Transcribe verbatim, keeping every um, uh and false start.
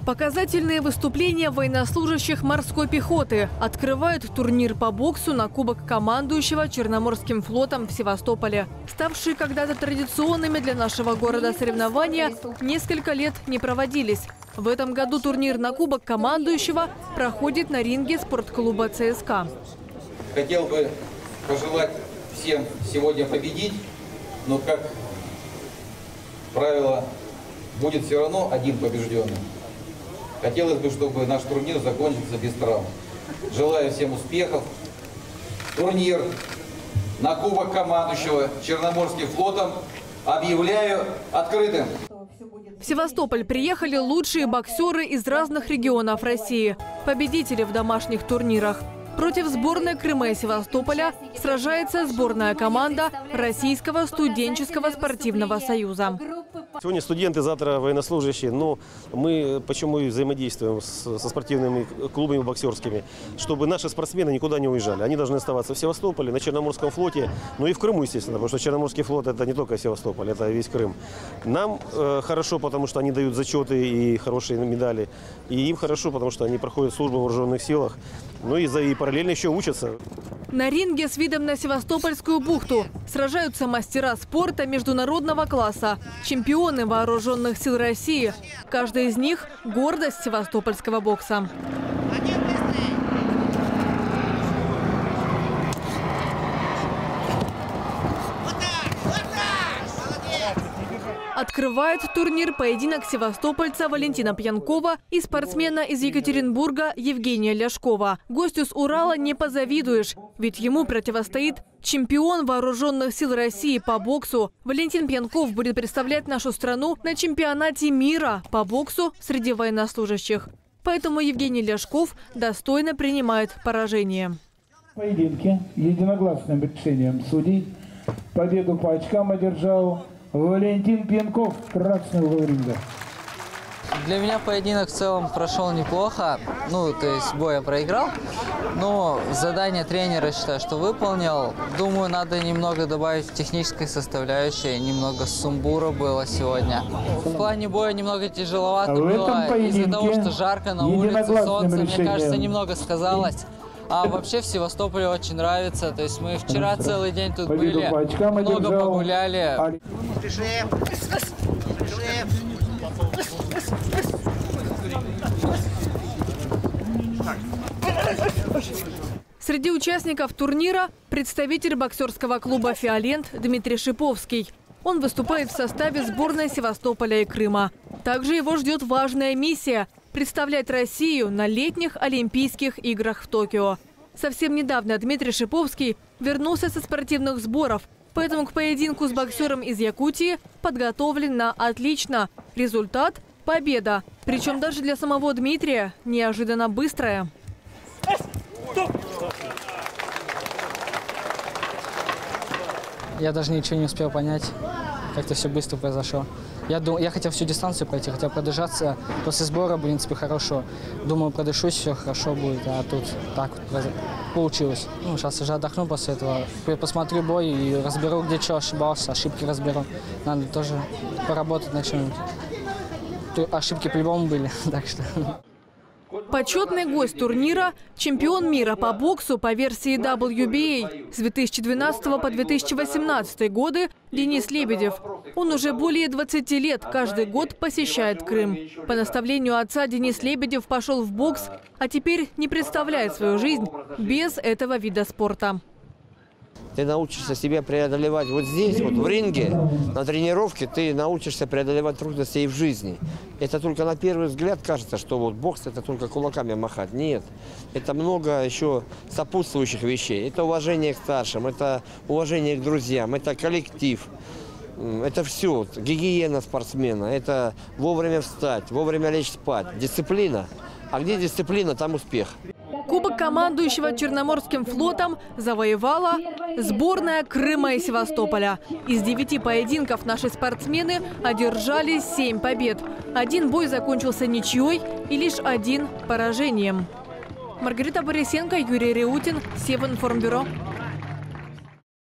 Показательные выступления военнослужащих морской пехоты открывают турнир по боксу на Кубок командующего Черноморским флотом в Севастополе. Ставшие когда-то традиционными для нашего города соревнования несколько лет не проводились. В этом году турнир на Кубок командующего проходит на ринге спортклуба ЦСКА. Хотел бы пожелать всем сегодня победить, но, как правило, будет все равно один побежденный. Хотелось бы, чтобы наш турнир закончился без травм. Желаю всем успехов. Турнир на Кубок командующего Черноморским флотом объявляю открытым. В Севастополь приехали лучшие боксеры из разных регионов России, победители в домашних турнирах. Против сборной Крыма и Севастополя сражается сборная команда Российского студенческого спортивного союза. Сегодня студенты, завтра военнослужащие, но мы почему и взаимодействуем с, со спортивными клубами боксерскими, чтобы наши спортсмены никуда не уезжали. Они должны оставаться в Севастополе, на Черноморском флоте, ну и в Крыму, естественно, потому что Черноморский флот – это не только Севастополь, это весь Крым. Нам э, хорошо, потому что они дают зачеты и хорошие медали, и им хорошо, потому что они проходят службу в вооруженных силах, ну и, за, и параллельно еще учатся. На ринге с видом на Севастопольскую бухту сражаются мастера спорта международного класса, чемпионы вооруженных сил России. Каждый из них – гордость севастопольского бокса. Открывает турнир поединок севастопольца Валентина Пьянкова и спортсмена из Екатеринбурга Евгения Ляшкова. Гостю с Урала не позавидуешь, ведь ему противостоит чемпион вооруженных сил России по боксу. Валентин Пьянков будет представлять нашу страну на чемпионате мира по боксу среди военнослужащих. Поэтому Евгений Ляшков достойно принимает поражение. В поединке единогласным решением судей победу по очкам одержал Валентин Пьянков, красный угол ринга. Для меня поединок в целом прошел неплохо. Ну, то есть бой я проиграл. Но задание тренера, считаю, что выполнил. Думаю, надо немного добавить технической составляющей. Немного сумбура было сегодня. В плане боя немного тяжеловато было. Из-за того, что жарко на улице, солнце, мне кажется, немного сказалось. А вообще в Севастополе очень нравится. То есть мы вчера целый день тут были, много погуляли. Среди участников турнира представитель боксерского клуба «Фиолент» Дмитрий Шиповский. Он выступает в составе сборной Севастополя и Крыма. Также его ждет важная миссия – представлять Россию на летних Олимпийских играх в Токио. Совсем недавно Дмитрий Шиповский вернулся со спортивных сборов, поэтому к поединку с боксером из Якутии подготовлен на отлично. Результат – победа. Причем даже для самого Дмитрия неожиданно быстрая. Я даже ничего не успел понять, как-то все быстро произошло. Я, дум, я хотел всю дистанцию пройти, хотел продышаться. После сбора, в принципе, хорошо. Думаю, продышусь, все хорошо будет, а тут так вот получилось. Ну, сейчас уже отдохну после этого. Посмотрю бой и разберу, где что ошибался, ошибки разберу. Надо тоже поработать на чем-нибудь. Ошибки по-любому были, так что... Почетный гость турнира – чемпион мира по боксу по версии дабл ю би эй с две тысячи двенадцатого по две тысячи восемнадцатый годы Денис Лебедев. Он уже более двадцати лет каждый год посещает Крым. По наставлению отца Денис Лебедев пошел в бокс, а теперь не представляет свою жизнь без этого вида спорта. Ты научишься себя преодолевать вот здесь, вот в ринге, на тренировке, ты научишься преодолевать трудности и в жизни. Это только на первый взгляд кажется, что вот бокс – это только кулаками махать. Нет, это много еще сопутствующих вещей. Это уважение к старшим, это уважение к друзьям, это коллектив. Это все, гигиена спортсмена, это вовремя встать, вовремя лечь спать, дисциплина. А где дисциплина, там успех. Кубок командующего Черноморским флотом завоевала сборная Крыма и Севастополя. Из девяти поединков наши спортсмены одержали семь побед. Один бой закончился ничьей и лишь один поражением. Маргарита Борисенко, Юрий Реутин, Севинформбюро.